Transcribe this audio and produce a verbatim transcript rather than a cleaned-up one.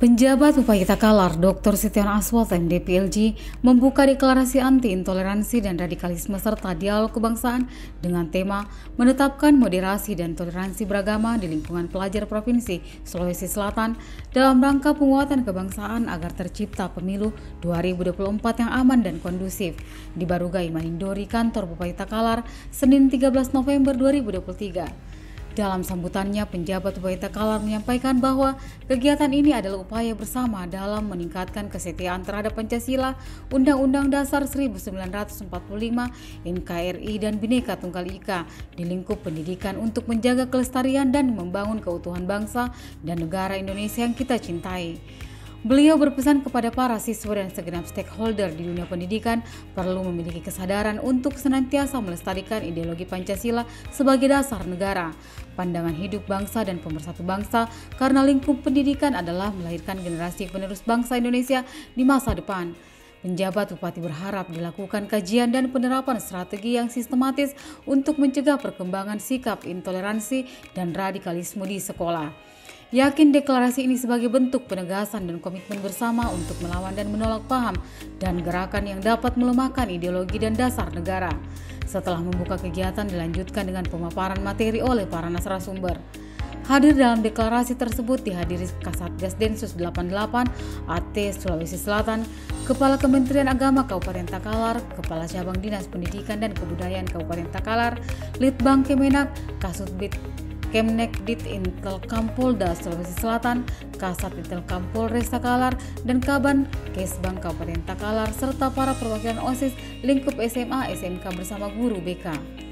Penjabat Bupati Takalar, doktor Setion Aswat M D P L G, membuka deklarasi anti-intoleransi dan radikalisme serta dialog kebangsaan dengan tema menetapkan moderasi dan toleransi beragama di lingkungan pelajar Provinsi Sulawesi Selatan dalam rangka penguatan kebangsaan agar tercipta pemilu dua ribu dua puluh empat yang aman dan kondusif di Barugai Manindori, kantor Bupati Takalar, Senin tiga belas November dua ribu dua puluh tiga. Dalam sambutannya, penjabat Bupati Takalar menyampaikan bahwa kegiatan ini adalah upaya bersama dalam meningkatkan kesetiaan terhadap Pancasila, Undang-Undang Dasar seribu sembilan ratus empat puluh lima, N K R I, dan Bhinneka Tunggal Ika di lingkup pendidikan untuk menjaga kelestarian dan membangun keutuhan bangsa dan negara Indonesia yang kita cintai. Beliau berpesan kepada para siswa dan segenap stakeholder di dunia pendidikan perlu memiliki kesadaran untuk senantiasa melestarikan ideologi Pancasila sebagai dasar negara, pandangan hidup bangsa dan pemersatu bangsa, karena lingkup pendidikan adalah melahirkan generasi penerus bangsa Indonesia di masa depan. Penjabat Bupati berharap dilakukan kajian dan penerapan strategi yang sistematis untuk mencegah perkembangan sikap intoleransi dan radikalisme di sekolah. Yakin deklarasi ini sebagai bentuk penegasan dan komitmen bersama untuk melawan dan menolak paham dan gerakan yang dapat melemahkan ideologi dan dasar negara. Setelah membuka kegiatan dilanjutkan dengan pemaparan materi oleh para narasumber. Hadir dalam deklarasi tersebut dihadiri Kasatgas Densus delapan puluh delapan A T Sulawesi Selatan, Kepala Kementerian Agama Kabupaten Takalar, Kepala Cabang Dinas Pendidikan dan Kebudayaan Kabupaten Takalar, Litbang Kemenak, Kasubdit Kemnekdit Intelkam Polda Sulawesi Selatan, Kasat Intelkam Polres Takalar, dan Kaban Kesbang Kabupaten Takalar, serta para perwakilan OSIS lingkup S M A S M K bersama guru B K.